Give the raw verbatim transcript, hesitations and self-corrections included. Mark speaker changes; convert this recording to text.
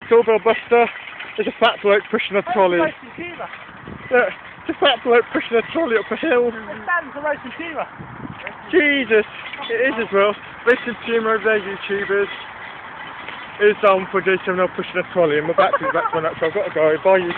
Speaker 1: Doorbell Buster. There's a fat bloke pushing a trolley. Look, it's a fat bloke pushing a trolley up a hill. Jesus, it is as well. This consumer over there, YouTubers, is um for J seven L pushing a trolley, and my battery's about to run out, so I've got to go. Bye, you.